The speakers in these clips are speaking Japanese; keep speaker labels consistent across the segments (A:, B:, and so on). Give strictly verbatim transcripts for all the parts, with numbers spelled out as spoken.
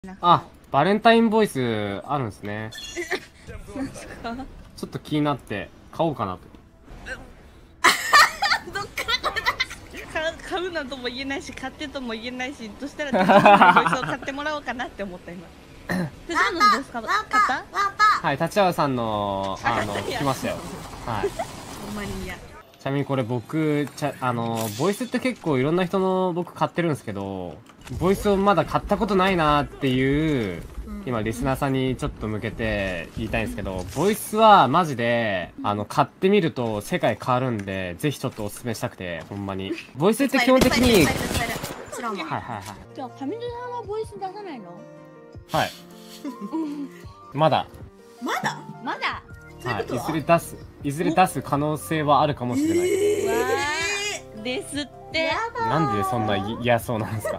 A: あ、バレンタインボイスあるんですね。
B: なんすか？
A: ちょっと気になって買おうかなと。
B: どっからこれだ。買うなんとも言えないし、買ってとも言えないし、どうしたら手帳のボイスを買ってもらおうかなって思った今。手帳のボイス買った？
A: はい、立川さんのあの聞きましたよ。はい。
B: ほんまに嫌。
A: ちなみにこれ僕ちゃあのボイスって結構いろんな人の僕買ってるんですけど、ボイスをまだ買ったことないなっていう今リスナーさんにちょっと向けて言いたいんですけど、ボイスはマジであの買ってみると世界変わるんで、ぜひちょっとおすすめしたくて、ほんまにボイスって基本的にはいはいはい
B: じゃあ上戸さんはボイス出さないの？
A: はいまだ
B: まだまだ
A: はい、いずれ出すいずれ出す可能性はあるかもしれないです。
B: わーですって。
A: なんでそんな嫌そうなんですか？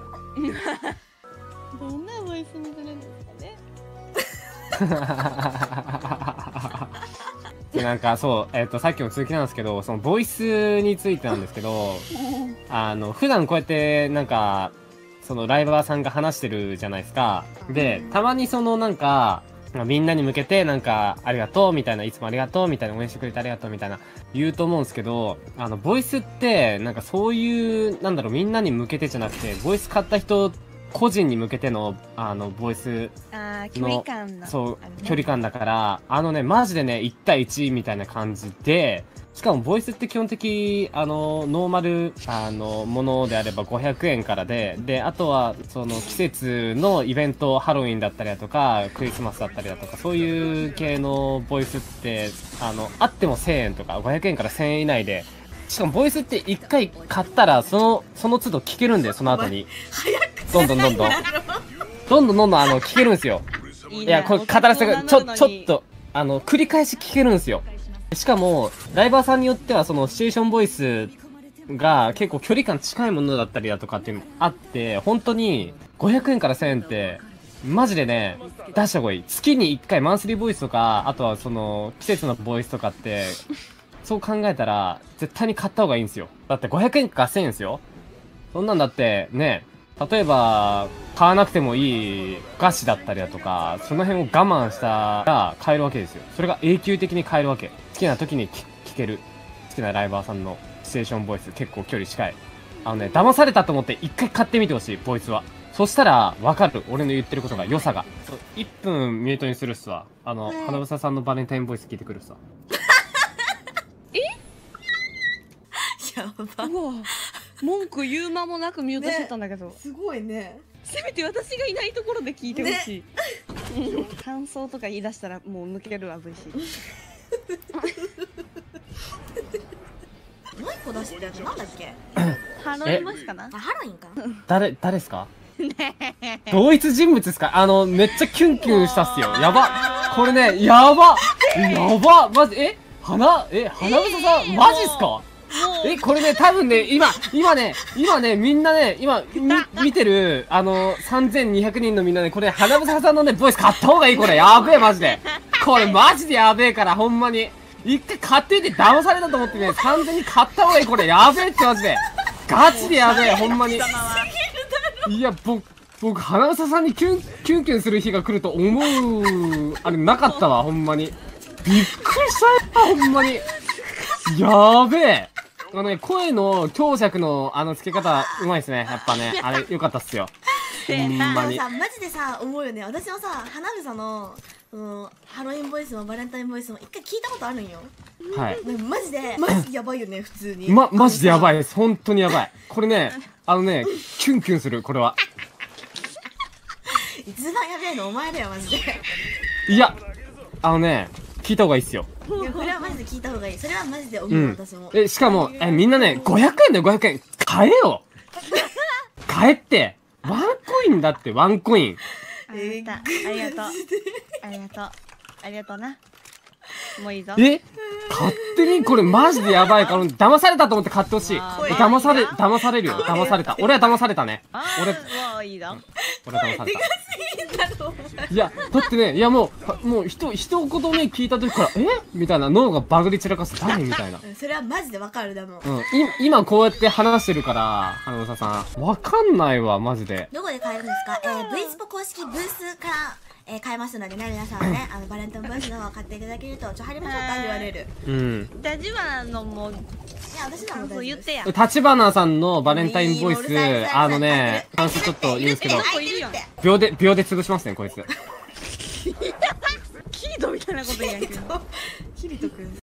B: どんなボイスにするんですかね。
A: でなんかそう、えっとさっきの続きなんですけど、そのボイスについてなんですけど、あの普段こうやってなんかそのライバーさんが話してるじゃないですか。でたまにそのなんかみんなに向けてなんかありがとうみたいな、いつもありがとうみたいな、応援してくれてありがとうみたいな言うと思うんですけど、あのボイスってなんかそういうなんだろう、みんなに向けてじゃなくて、ボイス買った人個人に向けてのあのボイス
B: あー距離感の
A: そう、
B: ね、
A: 距離感だから、あのねマジでねいち対いちみたいな感じで、しかもボイスって基本的あのノーマルあのものであればごひゃくえんからで、であとはその季節のイベント、ハロウィンだったりだとかクリスマスだったりだとか、そういう系のボイスってあのあってもせんえんとかごひゃくえんからせんえん以内で、しかもボイスっていっかい買ったらそのその都度聞けるんで、その後にどんどんどんどんどんどんどんどんあの聞けるんですよ。いやこれ語らせてちょちょっとあの繰り返し聞けるんですよ。しかもライバーさんによってはそのシチュエーションボイスが結構距離感近いものだったりだとかっていうのもあって、本当にごひゃくえんからせんえんってマジでね出した方がいい。月にいっかいマンスリーボイスとか、あとはその季節のボイスとかってそう考えたら絶対に買った方がいいんですよ。だってごひゃくえんかせんえんですよ。そんなんだってね、例えば買わなくてもいい菓子だったりだとか、その辺を我慢したら買えるわけですよ。それが永久的に買えるわけ。好きな時に聞ける。好きなライバーさんのシチュエーションボイス結構距離近い。あのね、騙されたと思って一回買ってみてほしい、ボイスは。そしたらわかる、俺の言ってることが、良さが。いっぷんミュートにするっすわ。あの、花房さんのバレンタインボイス聞いてくるっすわ。
B: えやば。うわ、文句言う間もなくミュートしてたんだけど、ね、
C: すごいね。
B: せめて私がいないところで聞いてほしい、ね、感想とか言い出したらもう抜けるわ ブイシー。
C: もう一個出してたやつなんだっけ？
B: ハロウィンボイスかな。
C: あ、ハロウィンか。
A: 誰誰ですか？同一人物ですか？あのめっちゃキュンキュンしたっすよ。やば、これね、やばやばマジ。え花え花房さん、えー、マジっすか？え、これね、多分ね、今、今ね、今ね、みんなね、今、み、見てる、あの、さんぜんにひゃくにんのみんなね、これ、花房さんのね、ボイス買った方がいい、これ。やべえ、マジで。これ、マジでやべえから、ほんまに。一回買ってみて、騙されたと思ってね、さんぜんに買った方がいい、これ。やべえって、マジで。ガチでやべえ、ほんまに。いや、僕、僕、花房さんにキュン、キュンキュンする日が来ると思う、あれ、なかったわ、ほんまに。びっくりしたよ、ほんまに。やべえ。あのね、声の強弱のあの付け方うまいですね。やっぱね、あれ良かったっすよ。ほんまに。
C: さ、マジでさ、思うよね。私もさ、花房のそのハロウィンボイスもバレンタインボイスも一回聞いたことあるんよ。
A: はい。
C: マジでマジでやばいよね、普通に。
A: まマジでやばいです。本当にやばい。これね、あのね、キュンキュンする、これは。
C: 一番やべえのお前だよ、マジで。
A: いや、あのね、聞いた方がいいっすよ。
C: いや、これはマジで聞いた方がいい。それはマジで思う、うん、私も。
A: え、しかも、え、みんなね、ごひゃくえんだよ、ごひゃくえん。買えよ買えって。ワンコインだって、ワンコイン。
B: ありがとう。ありがとう。ありがとう。ありがとうな。もういいぞ。
A: え勝手にこれマジでやばいから、騙されたと思って買ってほしい。騙され、騙されるよ。騙された。俺は騙されたね。俺、
B: もういいぞ。
A: 俺は騙された。
C: ろ
A: いや、だってね、いやもう、はもう、ひと、一言目聞いた時から、えみたいな、脳がバグり散らかす、誰みたいな。
C: うんそれはマジでわかるでも
A: うん。い、今こうやって話してるから、花房さん。わかんないわ、マジで。
C: どこで買えるんですか？えー、V スポ公式ブースから、えー、買えますのでね、皆さんはね、あのバレンタインボイスの方を買っていただけると、ちょ、貼りましょうか ユーアールエル。
A: うん。
B: ラジワのも
C: いや、私のも大丈夫です
B: 感想言ってや。
A: 立花さんのバレンタインボイス
C: いいもううるさいうるさい、
A: あのね、感想ちょっと言うんですけど、
B: 子いるやん。
A: 秒で、秒で潰しますね、こいつ。
B: キードみたいなこと言うんやけど。
C: キリトくん